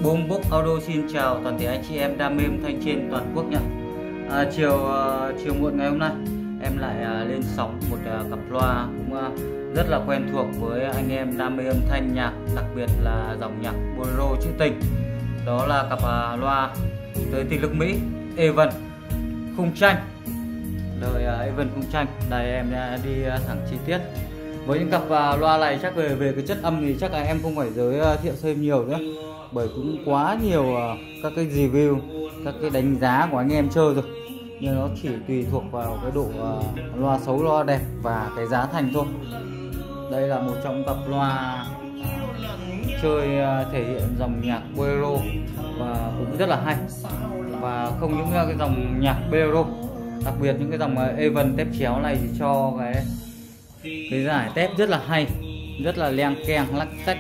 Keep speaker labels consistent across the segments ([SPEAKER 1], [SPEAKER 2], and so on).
[SPEAKER 1] Boombox Audio xin chào toàn thể anh chị em đam mê âm thanh trên toàn quốc nhé. Chiều muộn ngày hôm nay em lại lên sóng một cặp loa cũng rất là quen thuộc với anh em đam mê âm thanh nhạc, đặc biệt là dòng nhạc bolero trữ tình. Đó là cặp loa tới từ nước Mỹ Evan khung tranh. Đời Evan khung tranh. Đây em đi thẳng chi tiết. Với những cặp loa này chắc về cái chất âm thì chắc là em không phải giới thiệu thêm nhiều nữa, bởi cũng quá nhiều các cái review, các cái đánh giá của anh em chơi rồi, nhưng nó chỉ tùy thuộc vào cái độ loa xấu loa đẹp và cái giá thành thôi. Đây là một trong cặp loa chơi thể hiện dòng nhạc bolero và cũng rất là hay, và không những cái dòng nhạc bolero, đặc biệt những cái dòng Evan tép chéo này thì cho cái giải tép rất là hay, rất là leng keng lắc tách.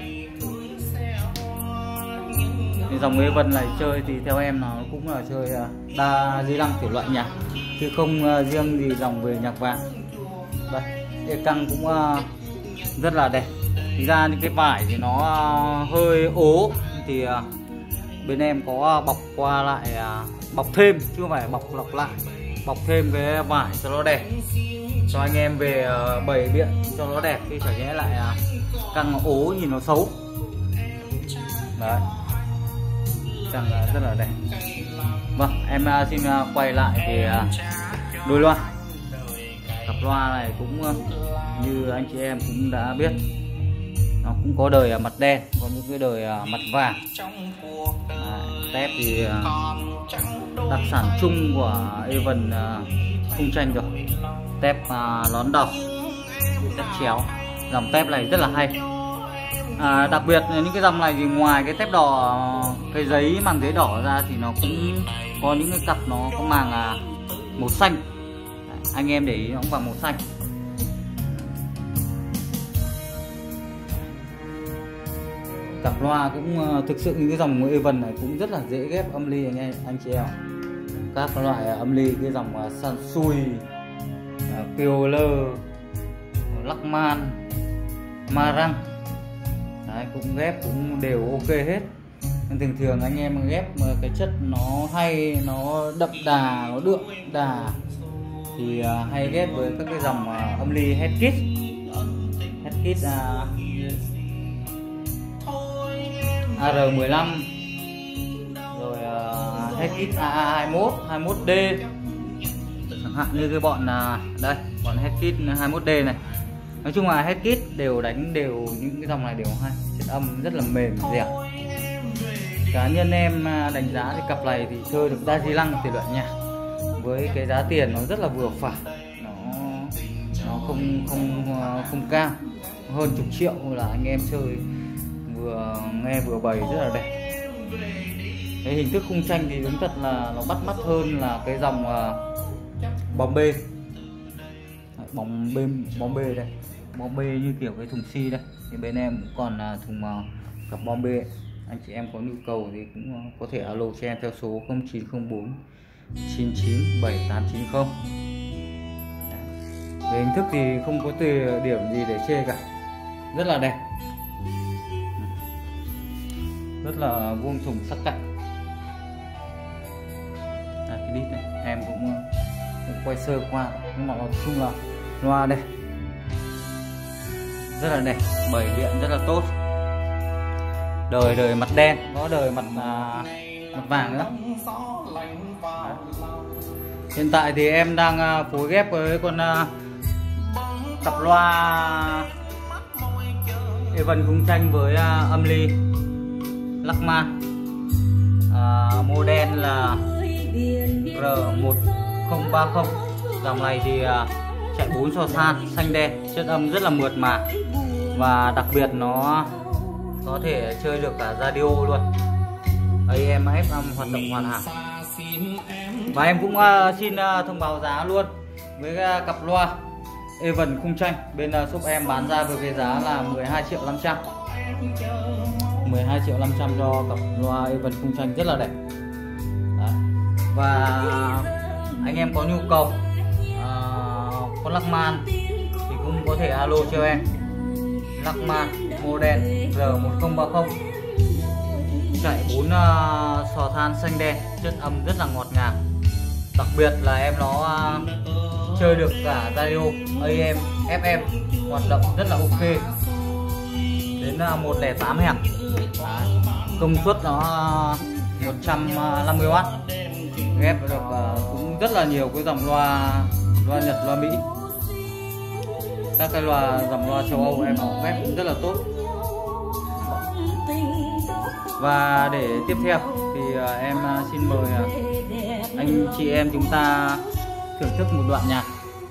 [SPEAKER 1] Cái dòng Evan này chơi thì theo em nó cũng là chơi đa di lăng thể loại nhạc, chứ không riêng gì dòng về nhạc vàng. Đây, cái căng cũng rất là đẹp. Thì ra những cái vải thì nó hơi ố, thì bên em có bọc qua lại, bọc thêm chứ không phải bọc lọc lại, bọc thêm cái vải cho nó đẹp, cho anh em về bày biện cho nó đẹp, thì phải nhẽ lại căng ố nhìn nó xấu. Đấy, căng rất là đẹp. Vâng, em xin quay lại thì đôi loa. Cặp loa này cũng như anh chị em cũng đã biết, nó cũng có đời mặt đen, có những cái đời mặt vàng. Tép thì đặc sản chung của Evan khung tranh rồi. Tép lón đầu, tép chéo. Dòng tép này rất là hay. Đặc biệt những cái dòng này thì ngoài cái tép đỏ, cái giấy màng giấy đỏ ra thì nó cũng có những cái cặp nó có màng màu xanh. Anh em để ý nó cũng vào màu xanh. Cặp loa cũng thực sự những cái dòng Evan này cũng rất là dễ ghép âm ly anh chị em. Các loại âm ly, cái dòng Sansui, Piola, Lachman, Marang, đấy, cũng ghép cũng đều ok hết. Nhưng thường anh em ghép cái chất nó hay, nó đậm đà, nó đượm đà thì hay ghép với các cái dòng âm ly Headkit, AR15, rồi Headkit AA21, 21D, chẳng hạn như cái bọn đây, bọn Headkit 21D này. Nói chung là Headkit đều đánh đều, những cái dòng này đều hay, chất âm rất là mềm dẻo. Cá nhân em đánh giá thì cặp này thì chơi được đa di lăng thể loại nhạc, với cái giá tiền nó rất là vừa phải, nó không cao, hơn chục triệu là anh em chơi vừa nghe vừa bày rất là đẹp. Cái hình thức khung tranh thì đúng thật là nó bắt mắt hơn là cái dòng bóng bê. Bóng bê đây, bóng bê như kiểu cái thùng xi đây, thì bên em cũng còn thùng cặp bóng bê. Anh chị em có nhu cầu thì cũng có thể alo cho em theo số 0904 99 7890. Về hình thức thì không có điểm gì để chê cả, rất là đẹp, rất là vuông thùng sắc cạnh. Cái đít này em cũng quay sơ qua, nhưng mà nói chung là loa đây rất là đẹp, bày biện rất là tốt. Đời mặt đen, có đời mặt vàng nữa. Hiện tại thì em đang phối ghép với con cặp loa Evan khung tranh với âm ly Lachman, model là R1030. Dòng này thì chạy 4 sò san xanh đen, chất âm rất là mượt mà, và đặc biệt nó có thể chơi được cả radio luôn, AM FM hoạt động hoàn hảo. Và em cũng xin thông báo giá luôn với cặp loa Evan khung tranh. Bên shop em bán ra với cái giá là 12.500.000, 12.500.000 cho cặp loa Evan khung tranh rất là đẹp. Đấy. Và anh em có nhu cầu con Lachman thì cũng có thể alo cho em. Lachman model R1030 chạy 4 sò than xanh đen, chất âm rất là ngọt ngào. Đặc biệt là em nó chơi được cả radio AM, FM, hoạt động rất là ok. Đến 108 Hz. Công suất nó 150W. Ghép được cũng rất là nhiều cái dòng loa Nhật, loa Mỹ. Các cái dòng loa châu Âu em nó ghép cũng rất là tốt. Và để tiếp theo thì em xin mời anh chị em chúng ta thưởng thức một đoạn nhạc.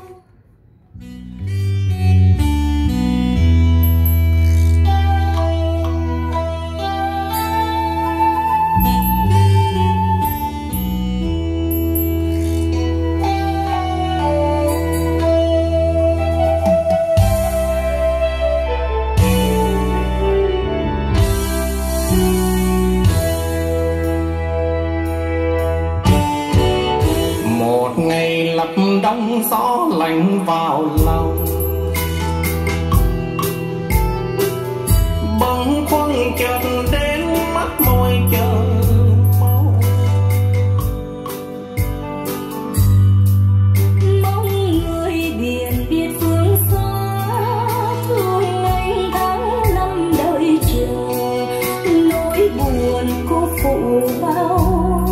[SPEAKER 2] Ngày lập đông gió lạnh vào lòng, bâng khuâng chợt đến mắt môi chờ mong.
[SPEAKER 3] Mong người biển biết phương xa, thương anh tháng năm đợi chờ, nỗi buồn cô phụ bao.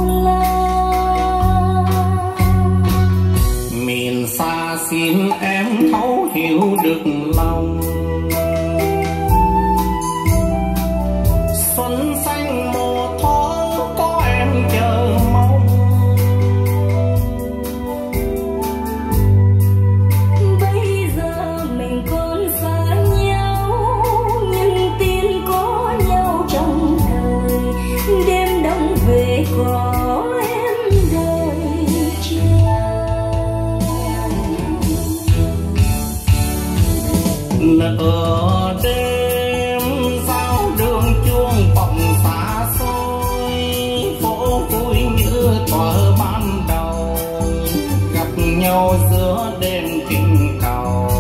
[SPEAKER 2] Miền xa xin em thấu hiểu được lòng, xuân xanh một thoáng có em chờ mong.
[SPEAKER 3] Bây giờ mình còn xa nhau, nhưng tin có nhau trong đời. Đêm đông về có em đợi chờ.
[SPEAKER 2] Nợ đêm giao đường chuông vọng xa xôi, phố vui như thuở ban đầu, gặp nhau giữa đêm tình cầu.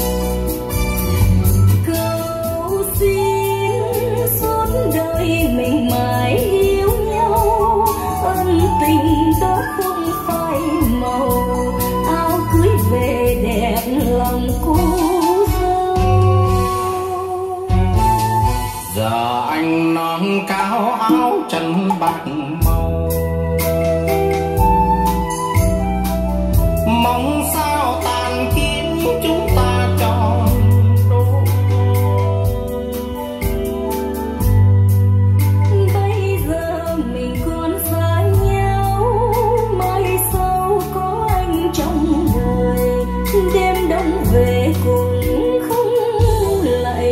[SPEAKER 3] Cầu xin suốt đời mình mãi yêu nhau, ân tình đó không phai màu, áo cưới về đẹp lòng cô.
[SPEAKER 2] Giờ anh non cao áo trần bạc màu, mong sao tàn kiến chúng ta tròn đôi.
[SPEAKER 3] Bây giờ mình còn xa nhau, mai sau có anh trong đời. Đêm đông về cũng không lạnh.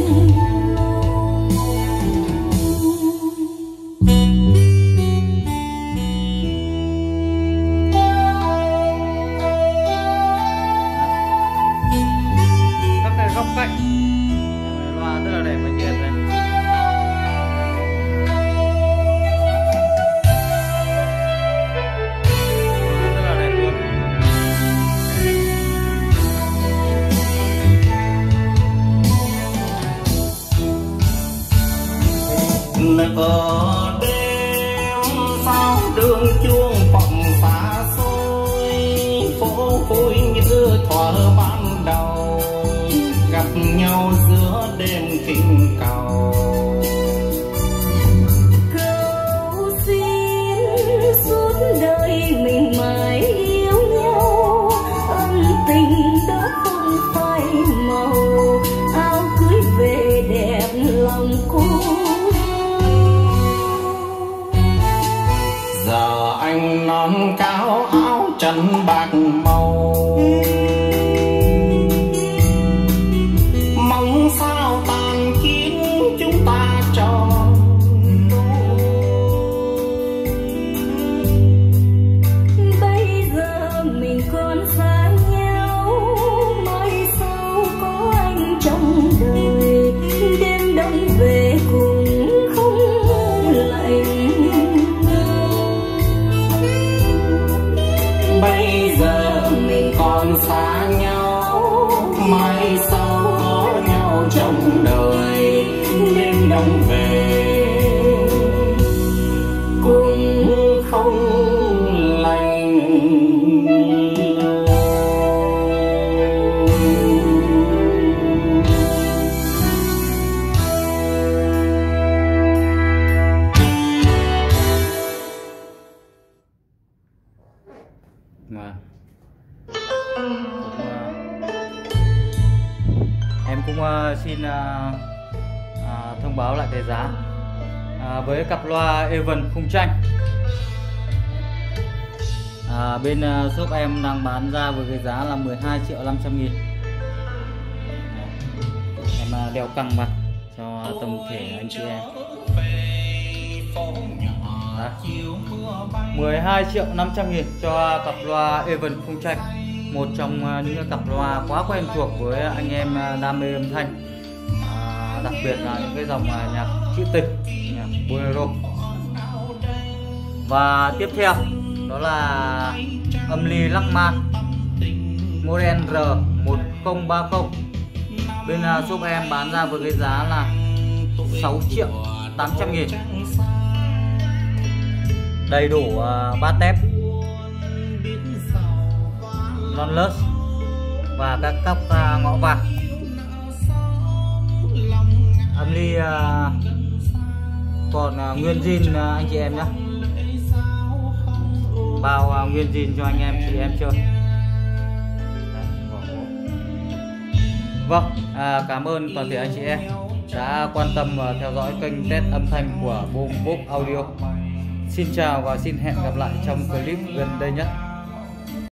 [SPEAKER 1] Góc cạnh loa rất là đẹp và nhiệt này. Rất là đẹp luôn.
[SPEAKER 2] Nợ đêm sao đường chuông vọng xa xôi, phố vui như thuở ban đầu, gặp nhau giữa đêm tình cầu.
[SPEAKER 3] Cầu xin suốt đời mình mãi yêu nhau, ân tình đó không phai màu, áo cưới về đẹp lòng cô.
[SPEAKER 2] Giờ anh non cao áo trần bạc màu, mong sao tàn kiến chúng ta tròn đôi.
[SPEAKER 3] Bây giờ mình còn xa nhau, mai sau có anh trong đời. Đêm đông về cũng không lạnh.
[SPEAKER 2] Bây giờ mình còn
[SPEAKER 1] em cũng xin thông báo lại cái giá với cặp loa Evans khung tranh. Bên shop em đang bán ra với cái giá là 12.500.000. Em đeo căng mặt cho tổng thể anh chị em. 12.500.000 cho cặp loa Evans khung tranh, một trong những cặp loa quá quen thuộc với anh em đam mê âm thanh, đặc biệt là những cái dòng nhạc trữ tình, nhạc bolero. Và tiếp theo đó là âm ly Lachman model R1030. Bên shop em bán ra với cái giá là 6.800.000. Đầy đủ bát tép, lonless và các cắp ngõ vàng. Âm ly còn nguyên zin anh chị em nhé, bao nguyên zin cho anh em chị em chơi. Vâng, cảm ơn toàn thể anh chị em đã quan tâm và theo dõi kênh test âm thanh của Boom Box Audio. Xin chào và xin hẹn gặp lại trong clip gần đây nhất.